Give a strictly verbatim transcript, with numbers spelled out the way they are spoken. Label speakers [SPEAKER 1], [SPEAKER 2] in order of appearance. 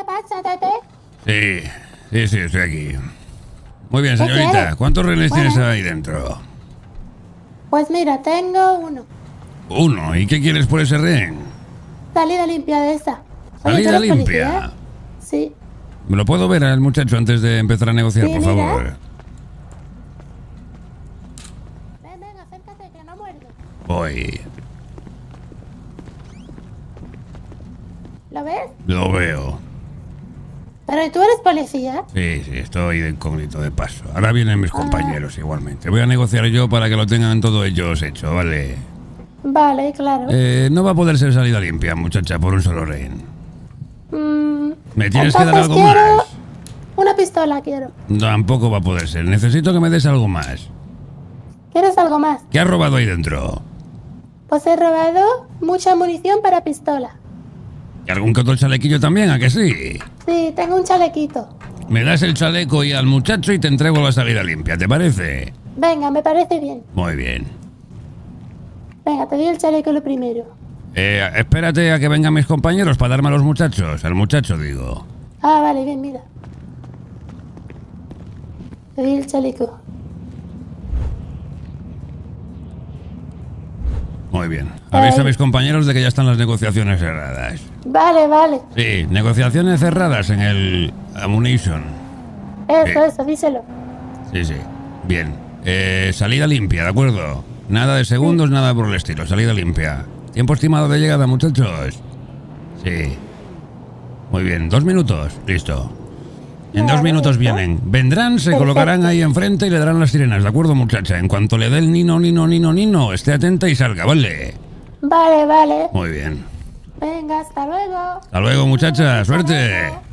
[SPEAKER 1] pasa, Tete?
[SPEAKER 2] Sí, sí, sí, estoy aquí. Muy bien,
[SPEAKER 1] ¿Qué
[SPEAKER 2] señorita.
[SPEAKER 1] quieres?
[SPEAKER 2] ¿Cuántos rehenes
[SPEAKER 1] Bueno.
[SPEAKER 2] tienes ahí dentro?
[SPEAKER 1] Pues mira, tengo uno.
[SPEAKER 2] Uno. ¿Y qué quieres por ese rehén?
[SPEAKER 1] Salida limpia de esa. Oye,
[SPEAKER 2] Salida
[SPEAKER 1] ¿tú eres
[SPEAKER 2] limpia.
[SPEAKER 1] policía? Sí.
[SPEAKER 2] ¿Me lo puedo ver al muchacho antes de empezar a negociar,
[SPEAKER 1] Sí,
[SPEAKER 2] por
[SPEAKER 1] mira.
[SPEAKER 2] favor?
[SPEAKER 1] Ven, ven, acércate, que no muerdo.
[SPEAKER 2] Voy.
[SPEAKER 1] ¿Lo ves?
[SPEAKER 2] Lo veo.
[SPEAKER 1] ¿Pero tú eres policía?
[SPEAKER 2] Sí, sí, estoy de incógnito de paso. Ahora vienen mis
[SPEAKER 1] Ah.
[SPEAKER 2] compañeros igualmente. Voy a negociar yo para que lo tengan todo ellos hecho, ¿vale?
[SPEAKER 1] Vale, claro.
[SPEAKER 2] Eh, no va a poder ser salida limpia, muchacha, por un solo rehén.
[SPEAKER 1] Mm,
[SPEAKER 2] ¿Me tienes que dar
[SPEAKER 1] entonces
[SPEAKER 2] algo
[SPEAKER 1] quiero
[SPEAKER 2] más?
[SPEAKER 1] una pistola, quiero.
[SPEAKER 2] Tampoco va a poder ser. Necesito que me des algo más.
[SPEAKER 1] ¿Quieres algo más?
[SPEAKER 2] ¿Qué has robado ahí dentro?
[SPEAKER 1] Pues he robado mucha munición para pistola.
[SPEAKER 2] ¿Y algún que otro chalequillo también? ¿A que sí?
[SPEAKER 1] Sí, tengo un chalequito.
[SPEAKER 2] Me das el chaleco y al muchacho y te entrego la salida limpia, ¿te parece?
[SPEAKER 1] Venga, me parece bien.
[SPEAKER 2] Muy bien.
[SPEAKER 1] Venga, te doy el chaleco lo primero.
[SPEAKER 2] Eh, espérate a que vengan mis compañeros para darme a los muchachos. Al muchacho, digo.
[SPEAKER 1] Ah, vale, bien, mira. Te doy el chaleco.
[SPEAKER 2] Muy bien. Avisa a
[SPEAKER 1] Ay.
[SPEAKER 2] mis compañeros de que ya están las negociaciones cerradas.
[SPEAKER 1] Vale, vale.
[SPEAKER 2] Sí, negociaciones cerradas en el Ammunition.
[SPEAKER 1] Eso,
[SPEAKER 2] Sí.
[SPEAKER 1] eso, díselo.
[SPEAKER 2] Sí, sí. Bien. Eh, salida limpia, ¿de acuerdo? Nada de segundos, nada por el estilo. Salida limpia. ¿Tiempo estimado de llegada, muchachos? Sí. Muy bien. Dos minutos. Listo. En dos
[SPEAKER 1] Vale,
[SPEAKER 2] minutos
[SPEAKER 1] listo.
[SPEAKER 2] vienen. Vendrán, se
[SPEAKER 1] Perfecto.
[SPEAKER 2] colocarán ahí enfrente y le darán las sirenas, ¿de acuerdo, muchacha? En cuanto le dé el nino, nino, nino, nino, esté atenta y salga, ¿vale?
[SPEAKER 1] Vale, vale.
[SPEAKER 2] Muy bien.
[SPEAKER 1] Venga, hasta luego.
[SPEAKER 2] Hasta luego, muchacha.
[SPEAKER 1] Hasta
[SPEAKER 2] Suerte.
[SPEAKER 1] luego.